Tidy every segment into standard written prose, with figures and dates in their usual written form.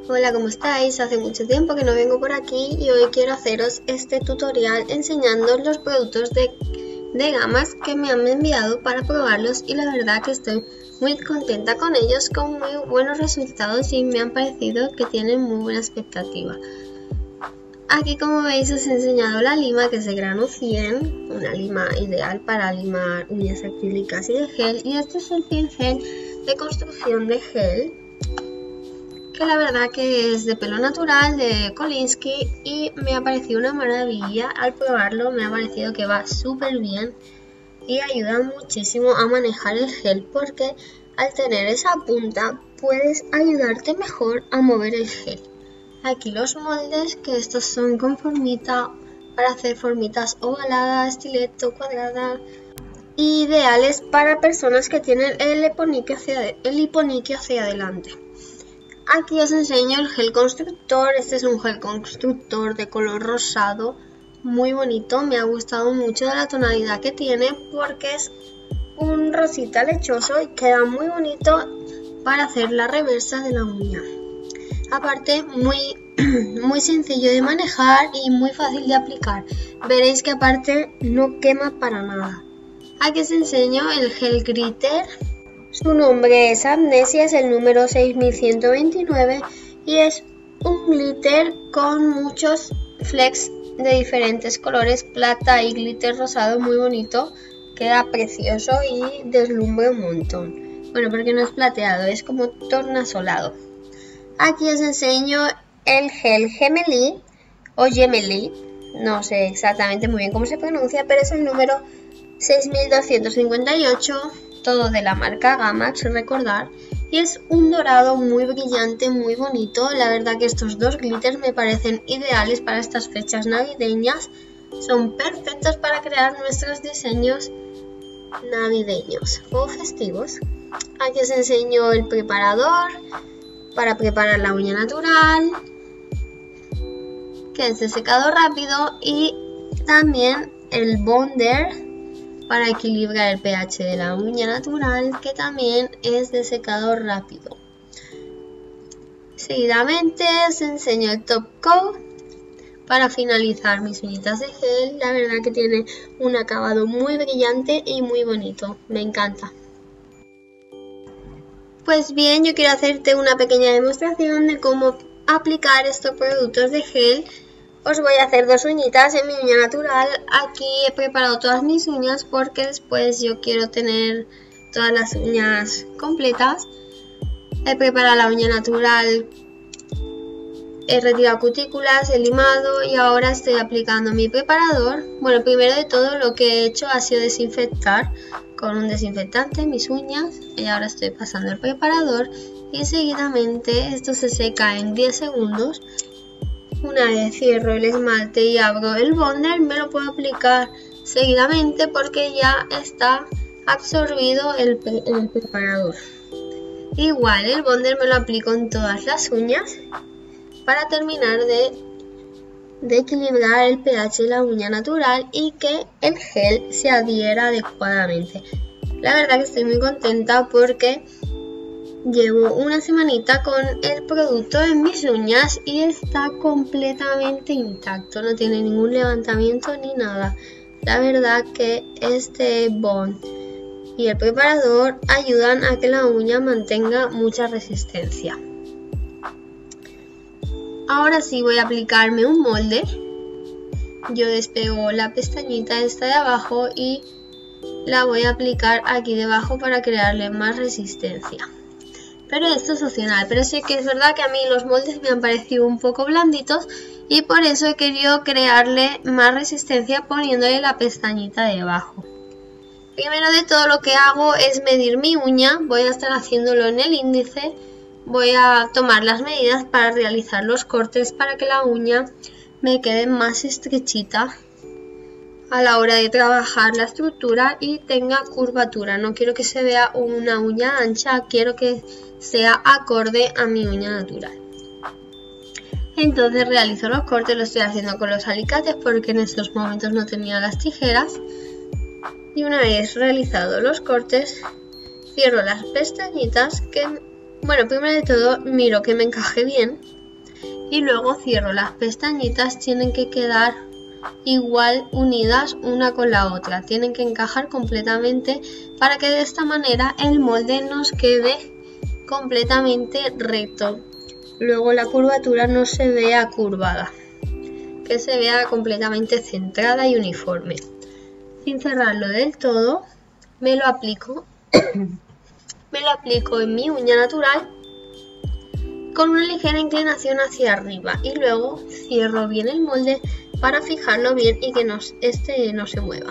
Hola, ¿cómo estáis? Hace mucho tiempo que no vengo por aquí y hoy quiero haceros este tutorial enseñando los productos de gamas que me han enviado para probarlos y la verdad que estoy muy contenta con ellos, con muy buenos resultados y me han parecido que tienen muy buena expectativa. Aquí, como veis, os he enseñado la lima, que es de grano 100, una lima ideal para limar uñas acrílicas y de gel, y este es el pincel de construcción de gel, que la verdad que es de pelo natural, de Kolinsky, y me ha parecido una maravilla. Al probarlo me ha parecido que va súper bien y ayuda muchísimo a manejar el gel, porque al tener esa punta puedes ayudarte mejor a mover el gel. Aquí los moldes, que estos son con formita para hacer formitas ovaladas, estileto, cuadrada, ideales para personas que tienen el hiponiquio hacia adelante. Aquí os enseño el gel constructor. Este es un gel constructor de color rosado, muy bonito. Me ha gustado mucho de la tonalidad que tiene porque es un rosita lechoso y queda muy bonito para hacer la reversa de la uña. Aparte, muy sencillo de manejar y muy fácil de aplicar. Veréis que aparte no quema para nada. Aquí os enseño el gel glitter. Su nombre es Amnesia, es el número 6129 y es un glitter con muchos flecks de diferentes colores, plata y glitter rosado, muy bonito. Queda precioso y deslumbra un montón. Bueno, porque no es plateado, es como tornasolado. Aquí os enseño el gel Gemelli o Gemelli, no sé exactamente muy bien cómo se pronuncia, pero es el número 6258, todo de la marca Gamax, recordar, y es un dorado muy brillante, muy bonito. La verdad que estos dos glitters me parecen ideales para estas fechas navideñas, son perfectos para crear nuestros diseños navideños o festivos. Aquí os enseño el preparador para preparar la uña natural, que es de secado rápido, y también el bonder para equilibrar el pH de la uña natural, que también es de secado rápido. Seguidamente os enseño el top coat para finalizar mis uñitas de gel. La verdad que tiene un acabado muy brillante y muy bonito, me encanta. Pues bien, yo quiero hacerte una pequeña demostración de cómo aplicar estos productos de gel. Os voy a hacer dos uñitas en mi uña natural. Aquí he preparado todas mis uñas porque después yo quiero tener todas las uñas completas. He preparado la uña natural, he retirado cutículas, he limado y ahora estoy aplicando mi preparador. Bueno, primero de todo lo que he hecho ha sido desinfectar con un desinfectante mis uñas y ahora estoy pasando el preparador y seguidamente esto se seca en 10 segundos. Una vez cierro el esmalte y abro el bonder, me lo puedo aplicar seguidamente porque ya está absorbido el preparador. Igual el bonder me lo aplico en todas las uñas para terminar de equilibrar el pH de la uña natural y que el gel se adhiera adecuadamente. La verdad que estoy muy contenta porque llevo una semanita con el producto en mis uñas y está completamente intacto, no tiene ningún levantamiento ni nada. La verdad que este bond y el preparador ayudan a que la uña mantenga mucha resistencia. Ahora sí voy a aplicarme un molde. Yo despego la pestañita esta de abajo y la voy a aplicar aquí debajo para crearle más resistencia. Pero esto es opcional, pero sí que es verdad que a mí los moldes me han parecido un poco blanditos y por eso he querido crearle más resistencia poniéndole la pestañita de abajo. Primero de todo lo que hago es medir mi uña, voy a estar haciéndolo en el índice, voy a tomar las medidas para realizar los cortes para que la uña me quede más estrechita a la hora de trabajar la estructura y tenga curvatura. No quiero que se vea una uña ancha, quiero que sea acorde a mi uña natural. Entonces realizo los cortes, lo estoy haciendo con los alicates porque en estos momentos no tenía las tijeras. Y una vez realizados los cortes, cierro las pestañitas, que, bueno, primero de todo miro que me encaje bien y luego cierro las pestañitas. Tienen que quedar igual unidas una con la otra, tienen que encajar completamente para que de esta manera el molde nos quede completamente recto. Luego la curvatura no se vea curvada, que se vea completamente centrada y uniforme. Sin cerrarlo del todo, me lo aplico en mi uña natural con una ligera inclinación hacia arriba y luego cierro bien el molde para fijarlo bien y que este no se mueva.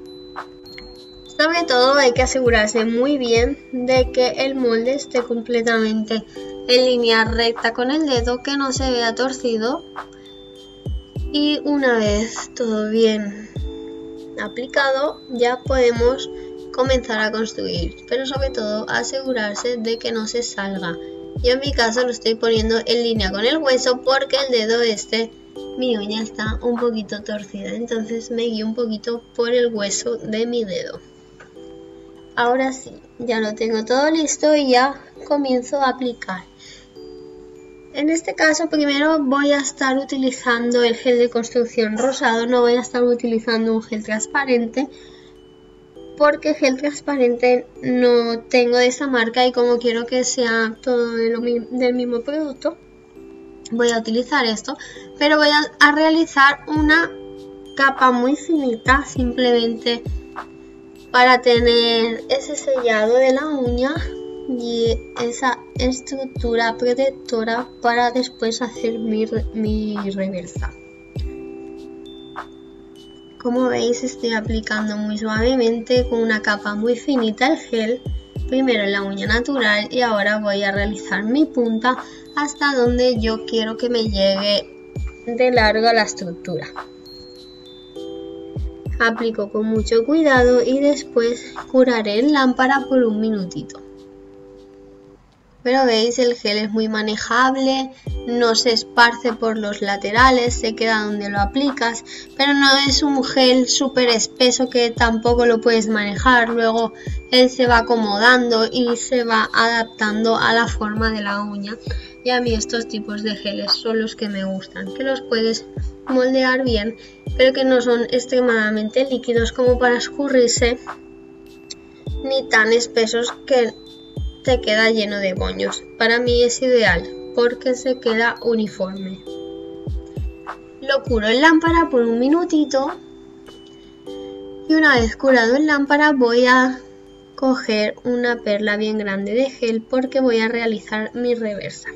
Sobre todo hay que asegurarse muy bien de que el molde esté completamente en línea recta con el dedo, que no se vea torcido, y una vez todo bien aplicado ya podemos comenzar a construir, pero sobre todo asegurarse de que no se salga. Yo en mi caso lo estoy poniendo en línea con el hueso porque el dedo mi uña está un poquito torcida, entonces me guío un poquito por el hueso de mi dedo. Ahora sí, ya lo tengo todo listo y ya comienzo a aplicar. En este caso primero voy a estar utilizando el gel de construcción rosado, no voy a estar utilizando un gel transparente porque gel transparente no tengo de esa marca y como quiero que sea todo del mismo producto, voy a utilizar esto, pero voy a realizar una capa muy finita simplemente para tener ese sellado de la uña y esa estructura protectora para después hacer mi reversa. Como veis, estoy aplicando muy suavemente con una capa muy finita el gel, primero en la uña natural y ahora voy a realizar mi punta hasta donde yo quiero que me llegue de largo la estructura. Aplico con mucho cuidado y después curaré en lámpara por un minutito. Pero veis, el gel es muy manejable, no se esparce por los laterales, se queda donde lo aplicas, pero no es un gel súper espeso que tampoco lo puedes manejar. Luego él se va acomodando y se va adaptando a la forma de la uña. Y a mí estos tipos de geles son los que me gustan, que los puedes moldear bien, pero que no son extremadamente líquidos como para escurrirse, ni tan espesos que te queda lleno de moños. Para mí es ideal porque se queda uniforme. Lo curo en lámpara por un minutito y una vez curado en lámpara voy a coger una perla bien grande de gel porque voy a realizar mi reversa.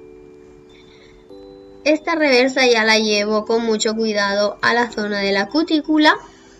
Esta reversa ya la llevo con mucho cuidado a la zona de la cutícula.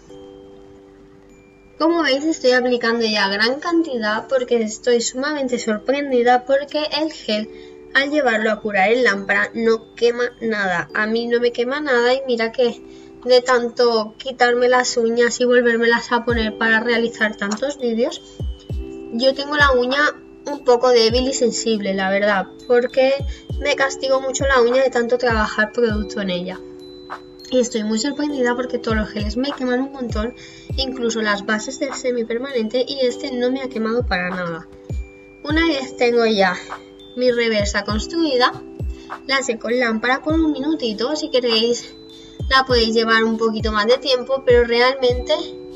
Como veis, estoy aplicando ya gran cantidad porque estoy sumamente sorprendida porque el gel, al llevarlo a curar en lámpara, no quema nada. A mí no me quema nada y mira que de tanto quitarme las uñas y volvérmelas a poner para realizar tantos vídeos, yo tengo la uña un poco débil y sensible, la verdad, porque me castigo mucho la uña de tanto trabajar producto en ella. Y estoy muy sorprendida porque todos los geles me queman un montón, incluso las bases del semipermanente, y este no me ha quemado para nada. Una vez tengo ya mi reversa construida, la seco en lámpara por un minutito. Si queréis la podéis llevar un poquito más de tiempo, pero realmente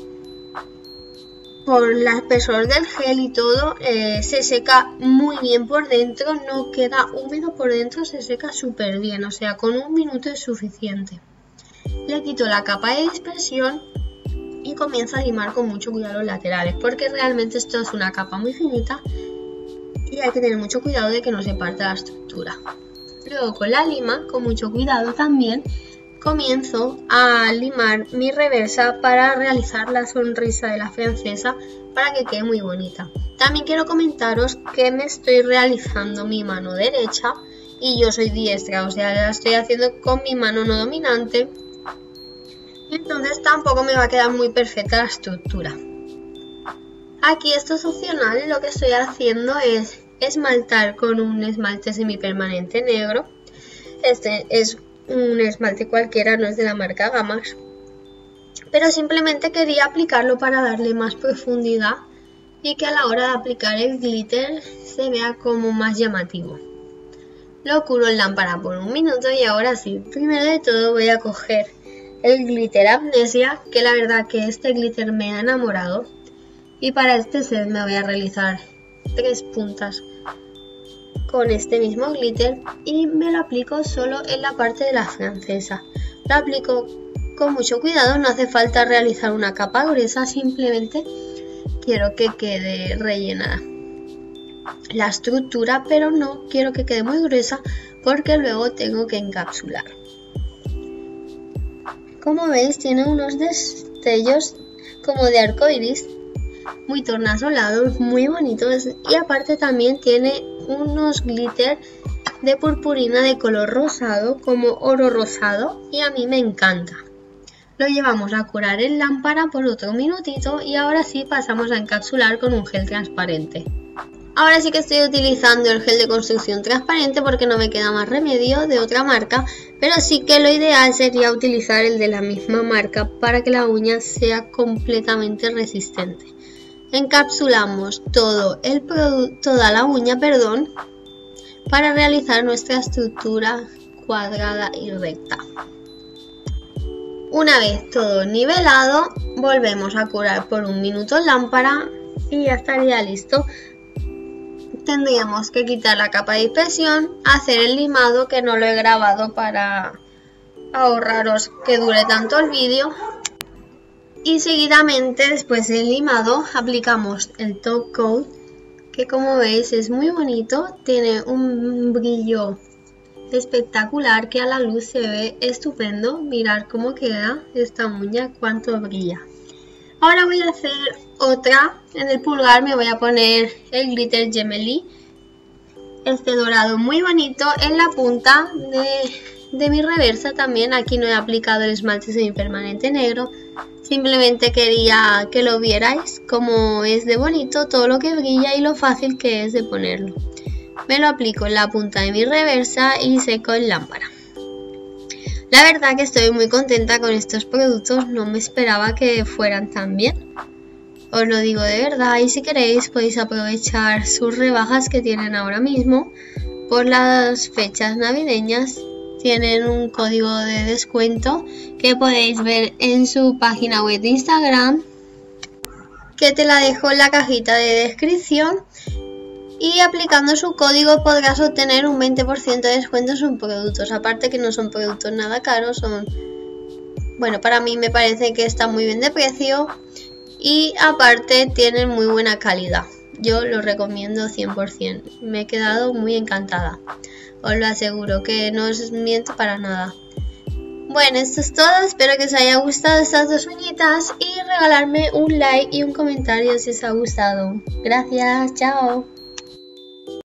por el espesor del gel y todo se seca muy bien por dentro, no queda húmedo por dentro, se seca súper bien, o sea, con un minuto es suficiente. Le quito la capa de dispersión y comienzo a limar con mucho cuidado los laterales, porque realmente esto es una capa muy finita y hay que tener mucho cuidado de que no se parta la estructura. Luego con la lima, con mucho cuidado también, comienzo a limar mi reversa para realizar la sonrisa de la francesa para que quede muy bonita. También quiero comentaros que me estoy realizando mi mano derecha y yo soy diestra, o sea, la estoy haciendo con mi mano no dominante. Entonces tampoco me va a quedar muy perfecta la estructura. Aquí esto es opcional, lo que estoy haciendo es esmaltar con un esmalte semipermanente negro. Este es un esmalte cualquiera, no es de la marca Gamas, pero simplemente quería aplicarlo para darle más profundidad y que a la hora de aplicar el glitter se vea como más llamativo. lo curo en lámpara por 1 minuto y ahora sí, primero de todo voy a coger el glitter Amnesia, que la verdad que este glitter me ha enamorado. Y para este set me voy a realizar 3 puntas con este mismo glitter y me lo aplico solo en la parte de la francesa. Lo aplico con mucho cuidado, no hace falta realizar una capa gruesa, simplemente quiero que quede rellenada la estructura, pero no quiero que quede muy gruesa porque luego tengo que encapsular. Como veis, tiene unos destellos como de arco iris muy tornasolados, muy bonitos, y aparte también tiene unos glitter de purpurina de color rosado, como oro rosado, y a mí me encanta. Lo llevamos a curar en lámpara por otro minutito y ahora sí pasamos a encapsular con un gel transparente. Ahora sí que estoy utilizando el gel de construcción transparente porque no me queda más remedio, de otra marca, pero sí que lo ideal sería utilizar el de la misma marca para que la uña sea completamente resistente. Encapsulamos toda la uña, para realizar nuestra estructura cuadrada y recta. Una vez todo nivelado, volvemos a curar por 1 minuto en lámpara y ya estaría listo. Tendríamos que quitar la capa de dispersión, hacer el limado, que no lo he grabado para ahorraros que dure tanto el vídeo. Y seguidamente, después del limado, aplicamos el top coat, que como veis es muy bonito, tiene un brillo espectacular que a la luz se ve estupendo. Mirad cómo queda esta uña, cuánto brilla. Ahora voy a hacer otra. En el pulgar me voy a poner el glitter Gemelli, este dorado muy bonito, en la punta de mi reversa también. Aquí no he aplicado el esmalte semipermanente negro, simplemente quería que lo vierais como es de bonito todo lo que brilla y lo fácil que es de ponerlo. Me lo aplico en la punta de mi reversa y seco en lámpara. La verdad que estoy muy contenta con estos productos, no me esperaba que fueran tan bien. Os lo digo de verdad, y si queréis podéis aprovechar sus rebajas que tienen ahora mismo por las fechas navideñas. Tienen un código de descuento que podéis ver en su página web de Instagram, que te la dejo en la cajita de descripción. Y aplicando su código podrás obtener un 20% de descuento en sus productos. Aparte que no son productos nada caros, bueno, para mí me parece que están muy bien de precio. Y aparte tienen muy buena calidad. Yo lo recomiendo 100%. Me he quedado muy encantada. Os lo aseguro, que no os miento para nada. Bueno, esto es todo. Espero que os haya gustado estas 2 uñitas. Y regalarme un like y un comentario si os ha gustado. Gracias, chao.